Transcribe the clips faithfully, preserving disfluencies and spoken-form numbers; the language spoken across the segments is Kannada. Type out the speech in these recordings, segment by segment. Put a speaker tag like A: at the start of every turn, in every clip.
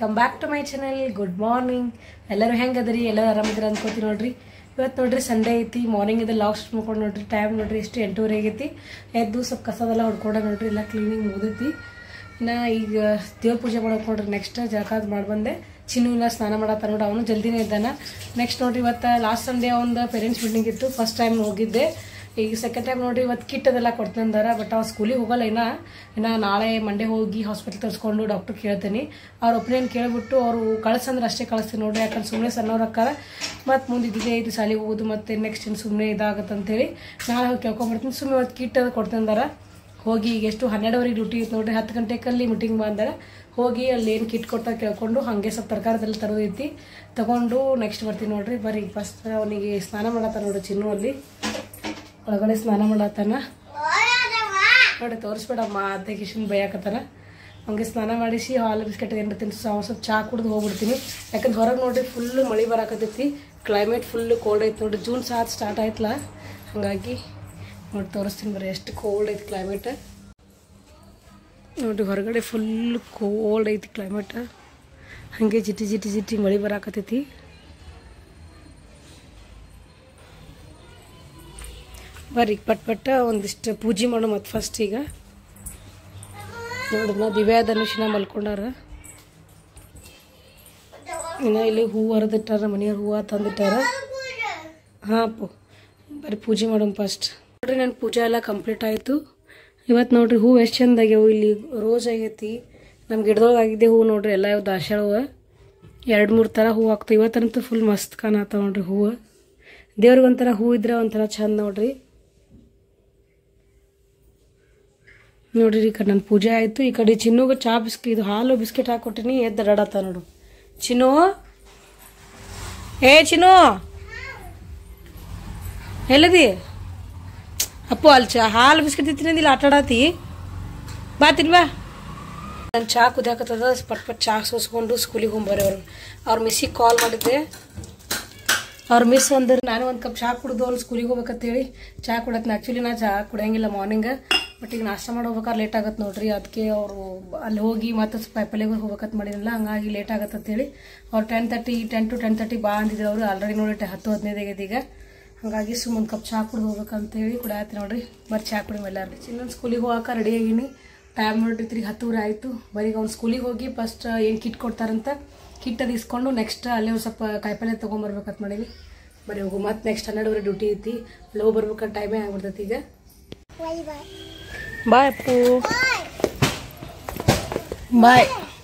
A: Welcome back to my channel. Good morning. ಎಲ್ಲರೂ ಹೆಂಗದ್ರಿ? ಎಲ್ಲರೂ ಆರಾಮಿದ್ರಿ ಅನ್ಕೋತೀವಿ ನೋಡ್ರಿ. ಇವತ್ತು ನೋಡ್ರಿ ಸಂಡೇ ಐತಿ. ಮಾರ್ನಿಂಗ್ ಇದು ಲಾಸ್ಟ್ ಮಾಡ್ಕೊಂಡು ನೋಡ್ರಿ ಟೈಮ್ ನೋಡ್ರಿ ಎಷ್ಟು ಎಂಟೂವರೆ ಆಗೈತಿ. ಎದ್ದು ಸ್ವಲ್ಪ ಕಸದೆಲ್ಲ ಹೊಡ್ಕೊಂಡ ನೋಡ್ರಿ ಎಲ್ಲ ಕ್ಲೀನಿಂಗ್ ಮುಗಿದೈತಿ. ಇನ್ನು ಈಗ ದೇವ್ರ ಪೂಜೆ ಮಾಡೋಕೆ ನೋಡ್ರಿ ನೆಕ್ಸ್ಟ್ ಜಳಕ ಮಾಡಿ ಬಂದೆ. ಚಿನ್ನು ಇಲ್ಲ ಸ್ನಾನ ಮಾಡತ್ತ ನೋಡ್ರಿ, ಅವನು ಜಲ್ದಿನೇ ಇದ್ದಾನ. ನೆಕ್ಸ್ಟ್ ನೋಡ್ರಿ ಇವತ್ತು ಲಾಸ್ಟ್ ಸಂಡೇ ಒಂದು ಪೇರೆಂಟ್ಸ್ ಮೀಟಿಂಗ್ ಇತ್ತು, ಫಸ್ಟ್ ಟೈಮ್ ಹೋಗಿದ್ದೆ. ಈಗ ಸೆಕೆಂಡ್ ಟೈಮ್ ನೋಡ್ರಿ ಇವತ್ತು ಕಿಟ್ ಅದೆಲ್ಲ ಕೊಡ್ತಂದಾರ. ಬಟ್ ಅವ್ರು ಸ್ಕೂಲಿಗೆ ಹೋಗಲ್ಲ ಇನ್ನ ಇನ್ನು ನಾಳೆ ಮಂಡೇ ಹೋಗಿ ಹಾಸ್ಪಿಟಲ್ ತರಿಸ್ಕೊಂಡು ಡಾಕ್ಟರ್ ಕೇಳ್ತೀನಿ. ಅವ್ರ ಒಪಿನಿಯನ್ ಕೇಳ್ಬಿಟ್ಟು ಅವರು ಕಳ್ಸಂದ್ರೆ ಅಷ್ಟೇ ಕಳಿಸ್ತೀನಿ ನೋಡ್ರಿ. ಯಾಕಂದ್ರೆ ಸುಮ್ಮನೆ ಸಣ್ಣವ್ರು ಅಕ್ಕಾರ ಮತ್ತು ಮುಂದೆ ಇದ್ದಿದ್ದೇ ಐತಿ ಶಾಲೆಗೆ ಹೋಗೋದು ಮತ್ತು ನೆಕ್ಸ್ಟ್ ಇನ್ನು ಸುಮ್ಮನೆ ಇದಾಗತ್ತೆ ಅಂತೇಳಿ ನಾಳೆ ಹೋಗಿ ಕೇಳ್ಕೊಂಡ್ಬಿಡ್ತೀನಿ. ಸುಮ್ಮನೆ ಇವತ್ತು ಕಿಟ್ ಅದು ಕೊಡ್ತಂದಾರ. ಹೋಗಿ ಈಗ ಎಷ್ಟು ಹನ್ನೆರಡುವರೆಗೆ ಡ್ಯೂಟಿ ಇತ್ತು ನೋಡ್ರಿ. ಹತ್ತು ಗಂಟೆಕಲ್ಲಿ ಮೀಟಿಂಗ್ ಬಂದಾರ. ಹೋಗಿ ಅಲ್ಲಿ ಏನು ಕಿಟ್ ಕೊಡ್ತಾ ಕೇಳ್ಕೊಂಡು ಹಾಗೆ ಸ್ವಲ್ಪ ತರಕಾರಿದೆಲ್ಲ ತರೋದೈತಿ ತೊಗೊಂಡು ನೆಕ್ಸ್ಟ್ ಬರ್ತೀನಿ ನೋಡ್ರಿ. ಬರ್ರಿ ಫಸ್ಟ್ ಅವನಿಗೆ ಸ್ನಾನ ಮಾಡತ್ತಾನ ನೋಡ್ರಿ. ಚಿನ್ನು ಅಲ್ಲಿ ಒಳಗಡೆ ಸ್ನಾನ ಮಾಡತ್ತಾನ ನೋಡಿ, ತೋರಿಸ್ಬೇಡಮ್ಮ ಅತ್ತೆ ಕಿಶನ್ ಬೈಯಾಕತ್ತಾನ. ಹಂಗೆ ಸ್ನಾನ ಮಾಡಿಸಿ ಹಾಲು ಬಿಸ್ಕೆಟ್ ಏನು ತಿನ್ನಿಸಿ ಅವ್ನು ಸ್ವಲ್ಪ ಚಹಾ ಕುಡ್ದು ಹೋಗ್ಬಿಡ್ತೀನಿ. ಯಾಕಂದ್ರೆ ಹೊರಗೆ ನೋಡ್ರಿ ಫುಲ್ಲು ಮಳೆ ಬರಾಕತ್ತೈತಿ. ಕ್ಲೈಮೇಟ್ ಫುಲ್ಲು ಕೋಲ್ಡ್ ಐತಿ ನೋಡ್ರಿ. ಜೂನ್ ಸಾತ್ ಸ್ಟಾರ್ಟ್ ಆಯ್ತಲ್ಲ, ಹಾಗಾಗಿ ನೋಡಿ ತೋರಿಸ್ತೀನಿ ಬರ್ರಿ ಎಷ್ಟು ಕೋಲ್ಡ್ ಐತಿ ಕ್ಲೈಮೇಟ್ ನೋಡ್ರಿ. ಹೊರಗಡೆ ಫುಲ್ ಕೋಲ್ಡ್ ಐತಿ ಕ್ಲೈಮೇಟ್. ಹಾಗೆ ಜಿಟಿ ಜಿಟಿ ಜಿಟಿ ಮಳೆ ಬರಾಕತ್ತೈತಿ. ಬರ್ರಿ ಪಟ್ ಪಟ್ಟ ಒಂದಿಷ್ಟು ಪೂಜೆ ಮಾಡೋ ಮತ್ತು ಫಸ್ಟ್ ಈಗ ನೋಡ್ರಿ ನಾ ದಿವ್ಯಾ ಧನುಷಿನ ಮಲ್ಕೊಂಡಾರ. ಇನ್ನು ಇಲ್ಲಿ ಹೂವು ಹರಿದಿಟ್ಟಾರ, ಮನೆಯವ್ರು ಹೂವು ತಂದಿಟ್ಟಾರ. ಹಾಂ ಅಪ್ಪು ಬರ್ರಿ ಪೂಜೆ ಮಾಡೋಣ ಫಸ್ಟ್. ನೋಡ್ರಿ ನನ್ನ ಪೂಜೆ ಎಲ್ಲ ಕಂಪ್ಲೀಟ್ ಆಯಿತು. ಇವತ್ತು ನೋಡ್ರಿ ಹೂವು ಎಷ್ಟು ಚಂದ ಆಗ್ಯಾವು. ಇಲ್ಲಿ ರೋಸ್ ಆಗೈತಿ, ನಮ್ಮ ಗಿಡದೊಳಗೆ ಆಗಿದ್ದೆ ಹೂವು ನೋಡ್ರಿ. ಎಲ್ಲ ಇವು ದಾಸ್ವಾಳ ಹೂವು ಎರಡು ಮೂರು ಥರ ಹೂವು ಆಗ್ತಾವೆ. ಇವತ್ತಂತೂ ಫುಲ್ ಮಸ್ತ್ ಕಾಣತ್ತಾವ ನೋಡ್ರಿ ಹೂವು. ದೇವ್ರಿಗೆ ಒಂಥರ ಹೂವು ಇದ್ರೆ ಒಂಥರ ಚಂದ ನೋಡ್ರಿ. ನೋಡ್ರಿ ಈ ಕಡೆ ನನ್ನ ಪೂಜೆ ಆಯಿತು. ಈ ಕಡೆ ಚಿನ್ನುಗೆ ಚಾ ಬಿಸ್ಕಿ ಇದು ಹಾಲು ಬಿಸ್ಕೆಟ್ ಹಾಕೊಟ್ಟಿನಿ. ಎದ್ದು ರಡತ್ತ ನೋಡು ಚಿನ್ನು. ಏ ಚಿನ್ನು ಎಲ್ಲದಿ? ಅಪ್ಪು ಅಲ್ಲಿ ಚಾ ಹಾಲು ಬಿಸ್ಕೆಟ್ ತಿಂತೀನಿ ಇಲ್ಲಿ ಆಟ ಆಡತಿ. ಬಾ ತಿನ್ಬಾ. ನಾನು ಚಾ ಕುದಿಯಾಕತ್ತದ. ಪಟ್ ಪಟ್ ಚಾ ಸೋಸ್ಕೊಂಡು ಸ್ಕೂಲಿಗೆ ಹೋಗ್ಬರ್ರಿ. ಅವ್ರು ಅವ್ರ ಮಿಸ್ಸಿಗೆ ಕಾಲ್ ಮಾಡಿದ್ದೆ. ಅವ್ರ ಮಿಸ್ ಅಂದ್ರೆ ನಾನು ಒಂದು ಕಪ್ ಚಹಾ ಕುಡಿದು ಅವ್ರು ಸ್ಕೂಲಿಗೆ ಹೋಗ್ಬೇಕಂತೇಳಿ ಚಹಾ ಕುಡತ್ನ. ಆ್ಯಕ್ಚುಲಿ ನಾ ಚಹಾ ಕುಡಿಯಂಗಿಲ್ಲ ಮಾರ್ನಿಂಗ್. ಬಟ್ ಈಗ ನಾಷ್ಟ ಮಾಡಿ ಹೋಗ್ಬೇಕಾದ್ರೆ ಲೇಟ್ ಆಗತ್ತೆ ನೋಡ್ರಿ. ಅದಕ್ಕೆ ಅವರು ಅಲ್ಲಿ ಹೋಗಿ ಮತ್ತೆ ಪೈಪಲ್ಲಿಗೆ ಹೋಗ್ಬೇಕಂತ ಮಾಡಿರಲ್ಲ, ಹಂಗಾಗಿ ಲೇಟ್ ಆಗತ್ತೆ ಅಂತೇಳಿ ಅವ್ರು ten thirty ten to ten thirty ಬಾ ಅಂದಿದ್ರು. ಅವರು ಆಲ್ರೆಡಿ ನೋಡಿ ಹತ್ತು ಹದಿನೈದು ಆಗೈತೆ ಈಗ. ಹಾಗಾಗಿ ಸುಮ್ಮ ಒಂದು ಕಪ್ ಚಹಾ ಕುಡಿದು ಹೋಗ್ಬೇಕಂತೇಳಿ ಕುಡಿಯತ್ತಿ ನೋಡ್ರಿ. ಬರೀ ಚಹಾ ಕುಡಿ ಎಲ್ಲಾರು. ಇನ್ನೊಂದು ಸ್ಕೂಲಿಗೆ ಹೋಗಕ್ಕೆ ರೆಡಿ ಆಗಿನಿ. ಟೈಮ್ ನೋಡಿತ್ರಿ ಹತ್ತೂವರೆ ಆಯಿತು. ಬರೀ ಅವ್ನು ಸ್ಕೂಲಿಗೆ ಹೋಗಿ ಫಸ್ಟ್ ಏನು ಕಿಟ್ ಕೊಡ್ತಾರಂತ ಕಿಟ್ ಅದು ಇಸ್ಕೊಂಡು ನೆಕ್ಸ್ಟ್ ಅಲ್ಲೇ ಒಂದು ಸ್ವಲ್ಪ ಕಾಯಿಪಲ್ಲೆ ತೊಗೊಂಬರ್ಬೇಕಂತ ಮಾಡೀನಿ. ಬರೀ ಹೋಗು ಮತ್ತೆ ನೆಕ್ಸ್ಟ್ ಹನ್ನೆರಡುವರೆ ಡ್ಯೂಟಿ ಐತಿ. ಅಲ್ಲಿ ಹೋಗಿ ಬರ್ಬೇಕಂತ ಟೈಮೇ ಆಗ್ಬಿಡ್ತೈತಿ ಈಗ. ಬಾಯ್ ಅಪ್ಪು ಬಾಯ್.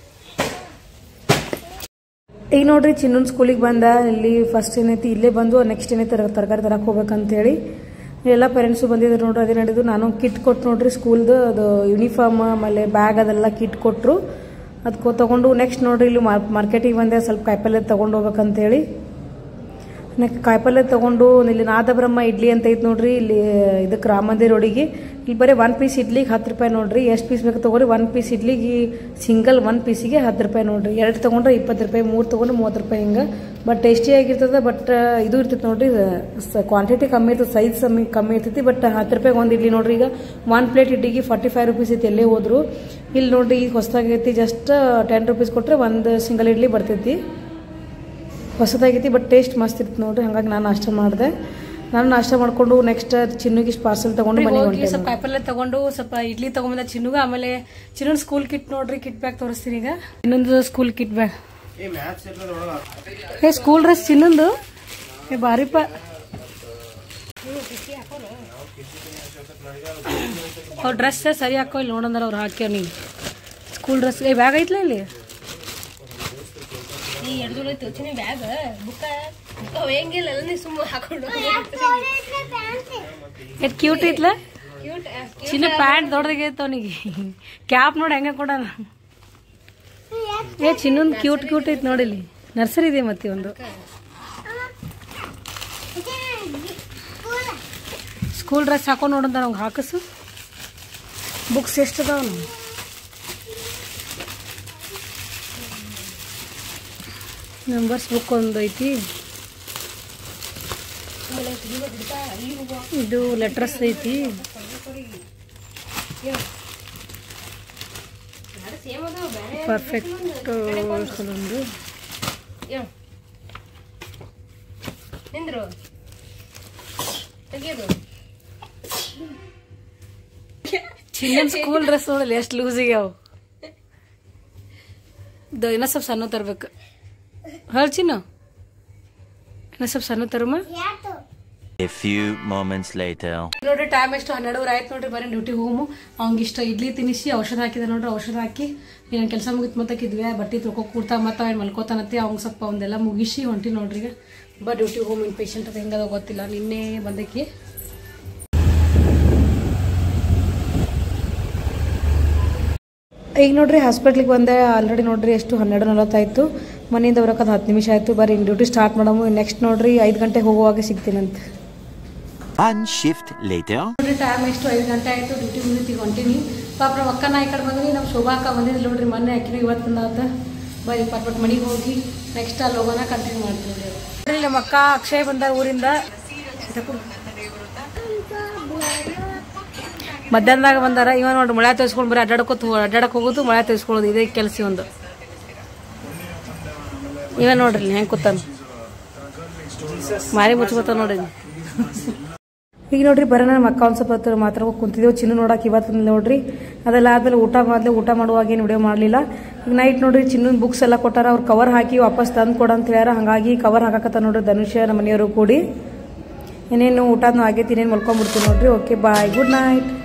A: ಈಗ ನೋಡ್ರಿ ಚಿನ್ನೊಂದು ಸ್ಕೂಲಿಗೆ ಬಂದ. ಇಲ್ಲಿ ಫಸ್ಟ್ ಏನೈತಿ ಇಲ್ಲೇ ಬಂದು ನೆಕ್ಸ್ಟ್ ಏನೈತಿ ತರಕಾರಿ ತರಕ್ಕೆ ಹೋಗ್ಬೇಕಂತೇಳಿ ಎಲ್ಲ ಪೇರೆಂಟ್ಸು ಬಂದಿದ್ರು ನೋಡ್ರಿ. ಅದೇ ನಡೆದು ನಾನು ಕಿಟ್ ಕೊಟ್ಟು ನೋಡ್ರಿ ಸ್ಕೂಲ್ದು ಅದು ಯೂನಿಫಾರ್ಮ್ ಆಮೇಲೆ ಬ್ಯಾಗ್ ಅದೆಲ್ಲ ಕಿಟ್ ಕೊಟ್ಟರು. ಅದಕ್ಕೆ ತೊಗೊಂಡು ನೆಕ್ಸ್ಟ್ ನೋಡ್ರಿ ಇಲ್ಲಿ ಮಾರ್ಕೆಟಿಗೆ ಬಂದೆ. ಸ್ವಲ್ಪ ಕಾಯಿಪಲ್ಲೆ ತೊಗೊಂಡು ಹೋಗ್ಬೇಕಂತೇಳಿ ನೆಕ್ಸ್ಟ್ ಕಾಯಿಪಲ್ಲೆ ತೊಗೊಂಡು ಇಲ್ಲಿ ನಾದಬ್ರಹ್ಮ ಇಡ್ಲಿ ಅಂತ ಐತೆ ನೋಡ್ರಿ. ಇಲ್ಲಿ ಇದಕ್ಕೆ ರಾಮ ಮಂದಿರ ರೋಡಿಗೆ ಇಲ್ಲಿ ಬರೀ ಒನ್ ಪೀಸ್ ಇಡ್ಲಿಗೆ ಹತ್ತು ರೂಪಾಯಿ ನೋಡ್ರಿ. ಎಷ್ಟು ಪೀಸ್ ಬೇಕು ತೊಗೊಳ್ರಿ. ಒನ್ ಪೀಸ್ ಇಡ್ಲಿಗೆ ಸಿಂಗಲ್ ಒನ್ ಪೀಸಿಗೆ ಹತ್ತು ರೂಪಾಯಿ ನೋಡ್ರಿ. ಎರಡು ತೊಗೊಂಡ್ರೆ ಇಪ್ಪತ್ತು ರೂಪಾಯಿ, ಮೂರು ತೊಗೊಂಡ್ರೆ ಮೂವತ್ತು ರೂಪಾಯಿ ಹಿಂಗೆ. ಬಟ್ ಟೇಸ್ಟಿಯಾಗಿರ್ತದೆ. ಬಟ್ ಇದು ಇರ್ತೈತೆ ನೋಡ್ರಿ, ಕ್ವಾಂಟಿಟಿ ಕಮ್ಮಿ ಇರ್ತದೆ, ಸೈಜ್ ಕಮ್ಮಿ ಕಮ್ಮಿ ಇರ್ತೈತಿ. ಬಟ್ ಹತ್ತು ರೂಪಾಯಿಗೆ ಒಂದು ಇಡ್ಲಿ ನೋಡ್ರಿ. ಈಗ ಒನ್ ಪ್ಲೇಟ್ ಇಡ್ಲಿಗೆ ಫಾರ್ಟಿ ಫೈವ್ ರುಪೀಸ್ ಐತಿ ಎಲ್ಲೇ ಹೋದ್ರು. ಇಲ್ಲಿ ನೋಡ್ರಿ ಈಗ ಹೊಸದಾಗೈತಿ. ಜಸ್ಟ್ ಟೆನ್ ರುಪೀಸ್ ಕೊಟ್ಟರೆ ಒಂದು ಸಿಂಗಲ್ ಇಡ್ಲಿ ಬರ್ತೈತಿ. ಹೊಸದಾಗೈತಿ ಬಟ್ ಟೇಸ್ಟ್ ಮಸ್ತ್ ಇರ್ತದೆ ನೋಡ್ರಿ. ಹಾಗಾಗಿ ನಾನು ನಾಷ್ಟ ಮಾಡಿದೆ. ನಾನು ನಾಷ್ಟ ಮಾಡ್ಕೊಂಡು ನೆಕ್ಸ್ಟ್ ಚಿನ್ನುಗೆ ಇಷ್ಟು ಪಾರ್ಸಲ್ ತಗೊಂಡು ಮನೆಗೆ ಹೊಂಟೆ. ಸ್ವಲ್ಪ ಕಾಯಿಪಲ್ಲೆ ತಗೊಂಡು ಸ್ವಲ್ಪ ಇಡ್ಲಿ ತಗೊಂಬಂದ ಚಿನ್ನುಗ. ಆಮೇಲೆ ಚಿನ್ನೊಂದು ಸ್ಕೂಲ್ ಕಿಟ್ ನೋಡ್ರಿ. ಕಿಟ್ ಬ್ಯಾಗ್ ತೋರಿಸ್ತೀನಿ ಈಗ. ಇನ್ನೊಂದು ಸ್ಕೂಲ್ ಕಿಟ್ ಬ್ಯಾಗ್. ಏ ಸ್ಕೂಲ್ ಡ್ರೆಸ್ ಚಿನ್ನೊಂದು ಏ ಬಾರಿಪ್ಪ. ಅವ್ರ ಡ್ರೆಸ್ ಸರಿ ಹಾಕೋ ಇಲ್ಲಿ ನೋಡಂದ್ರ ಅವ್ರು ಹಾಕ್ಯಾರ. ನೀವು ಸ್ಕೂಲ್ ಡ್ರೆಸ್ ಏ ಬ್ಯಾಗ್ ಐತ್ಲ ಇಲ್ಲಿ ಬ್ಯಾಗ್ ಬುಕ್ಕ ಹೆಂಗಿಲ್ಲ ಸುಮ್ಮ ಹಾಕೊಂಡು ಎಷ್ಟು ಕ್ಯೂಟ್ ಐತ್ಲ. ಚಿನ್ನ ಪ್ಯಾಂಟ್ ದೊಡ್ಡದಾಗೈತೆ ಅವನಿಗೆ. ಕ್ಯಾಪ್ ನೋಡಿ ಹೆಂಗ ಕೊಡ. ಏ ಚಿನ್ನೊಂದು ಕ್ಯೂಟ್ ಕ್ಯೂಟ್ ಐತೆ ನೋಡಿಲ್ಲಿ. ನರ್ಸರಿ ಇದೆ ಮತ್ತೆ ಒಂದು ಸ್ಕೂಲ್ ಡ್ರೆಸ್ ಹಾಕೊಂಡು ನೋಡಂತ ನಂಗೆ ಹಾಕಸು. ಬುಕ್ಸ್ ಎಷ್ಟು ಅದಾವ? ನಂಬರ್ಸ್ ಬುಕ್ ಒಂದು ಐತಿ. ಇದು ಲೆಟರ್ಸ್ ಐತಿ. ಪರ್ಫೆಕ್ಟ್ ಒಂದು
B: ನಿಂದ್ರು ತೆಗಿಯೋದು
A: ಚಿನ್ನನ್ ಸ್ಕೂಲ್ ಡ್ರೆಸ್ ನೋಡಲ್ಲ ಎಷ್ಟು ಲೂಸ್ ಆಗ್ಯಾವ ಇನ್ನೂ ಸ್ವಲ್ಪ ಸಣ್ಣ ತರ್ಬೇಕು ಹಳ್ ಚಿನ್ನು ಇನ್ನೂ ಸ್ವಲ್ಪ ಸಣ್ಣ ತರಮ್ಮ
C: A few moments later.
A: ನೋಡ್ರಿ ಟೈಮ್ ಎಷ್ಟು ಹನ್ನೆರಡುವರೆ ಆಯ್ತು ನೋಡ್ರಿ ಬರೀ ಡ್ಯೂಟಿ ಹೋಗು ಅವ್ನಿಗೆ ಇಷ್ಟ ಇಡ್ಲಿ ತಿನ್ನಿಸಿ ಔಷಧ ಹಾಕಿದೆ ನೋಡ್ರಿ ಔಷಧ ಹಾಕಿ ಏನು ಕೆಲಸ ಮುಗಿತ್ ಮತ್ತಕ್ಕಿದ್ವಿ ಬಟ್ಟೆ ತೊಳ್ಕೊ ಕೂಡ್ತಾ ಮತ್ತೆ ಅವ್ನು ಮಲ್ಕೋತಾನತ್ತಿ ಅವ್ನಿಗೆ ಸ್ವಲ್ಪ ಒಂದೆಲ್ಲ ಮುಗಿಸಿ ಹೊಂಟಿ ನೋಡ್ರಿ ಈಗ ಬಾ ಡ್ಯೂಟಿ ಹೋಮ್ ಇನ್ ಪೇಷಂಟ್ ಅದು ಹೆಂಗದ ಗೊತ್ತಿಲ್ಲ ನಿನ್ನೆ ಬಂದಕ್ಕೆ ಈಗ ನೋಡ್ರಿ ಹಾಸ್ಪಿಟ್ಲಿಗೆ ಬಂದೆ ಆಲ್ರೆಡಿ ನೋಡ್ರಿ ಎಷ್ಟು ಹನ್ನೆರಡು ನಲವತ್ತಾಯ್ತು ಮನೆಯಿಂದ ಬರೋಕೆ ಹತ್ತು ನಿಮಿಷ ಆಯ್ತು ಬರೀ ಡ್ಯೂಟಿ ಸ್ಟಾರ್ಟ್ ಮಾಡಮು ನೆಕ್ಸ್ಟ್ ನೋಡ್ರಿ ಐದು ಗಂಟೆಗೆ ಹೋಗುವಾಗ ಸಿಗ್ತೀನಂತ
C: One shift later.
A: ನೋಡ್ರಿ ಟೈಮ್ ಎಷ್ಟು ಐದು ಗಂಟೆ ಆಯ್ತು ಡ್ಯೂಟಿ ಮುಗಿತಿ ಹೊಂಟೀನಿ ಪಾಪ ನಮ್ಮ ಅಕ್ಕನ ಈ ಕಡೆ ಬಂದ್ರಿ ನಮ್ಮ ಶೋಭಾಕ ಬಂದಿದ್ದಿಲ್ಲ ನೋಡ್ರಿ ಮೊನ್ನೆ ಹಾಕಿರಿ ಇವತ್ತು ಬಂದಾತ ಬರೀ ಪಟ್ ಪಟ್ ಮನೆಗೆ ಹೋಗಿ ನೆಕ್ಸ್ಟ್ ಅಲ್ಲಿ ಹೋಗೋಣ ಕಂಟಿನ್ಯೂ ಮಾಡ್ತೀವಿ ನೋಡ್ರಿ ನಮ್ಮ ಅಕ್ಕ ಅಕ್ಷಯ್ ಬಂದ ಊರಿಂದ ಮಧ್ಯಾಹ್ನದಾಗ ಬಂದಾರ ಇವ ನೋಡ್ರಿ ಮಳೆ ತೋರಿಸ್ಕೊಂಡು ಬರೀ ಅಡ್ಡಾಡ್ಕೋತ ಅಡ್ಡಾಡಕ್ ಹೋಗೋದು ಮಳೆ ತೋರಿಸ್ಕೊಳ್ಳೋದು ಇದೇ ಕೆಲಸ ಒಂದು ಇವ ನೋಡ್ರಿ ಹೆಂಗೆ ಕೂತಾನ ಮಾರಿ ಮುಚ್ಕೋತ ನೋಡ್ರಿ ಈಗ ನೋಡ್ರಿ ಬರೋಣ ನಮ್ಮ ಅಕ್ಕ ಒಂದು ಸ್ವಲ್ಪ ಮಾತ್ರ ಕುಂತಿದ್ದೇವೆ ಚಿನ್ನು ನೋಡಕ್ಕೆ ಇವತ್ತು ನೋಡ್ರಿ ಅದೆಲ್ಲ ಆದ್ಮೇಲೆ ಊಟ ಮಾಡಲಿ ಊಟ ಮಾಡುವಾಗ ಏನು ವಿಡಿಯೋ ಮಾಡಲಿಲ್ಲ ಈಗ ನೈಟ್ ನೋಡ್ರಿ ಚಿನ್ನನ್ ಬುಕ್ಸ್ ಎಲ್ಲ ಕೊಟ್ಟಾರ ಅವ್ರು ಕವರ್ ಹಾಕಿ ವಾಪಸ್ ತಂದು ಕೊಡ ಅಂತ ಹೇಳ್ಯಾರ ಹಾಗಾಗಿ ಕವರ್ ಹಾಕಕತ್ತ ನೋಡ್ರಿ ಧನುಷ್ಯ ನಮ್ಮ ಮನೆಯವರು ಕೂಡಿ ಇನ್ನೇನು ಊಟನೂ ಆಗೈತಿ ಇನ್ನೇನು ಮಲ್ಕೊಂಡ್ಬಿಡ್ತೀವಿ ನೋಡ್ರಿ ಓಕೆ ಬಾಯ್ ಗುಡ್ ನೈಟ್.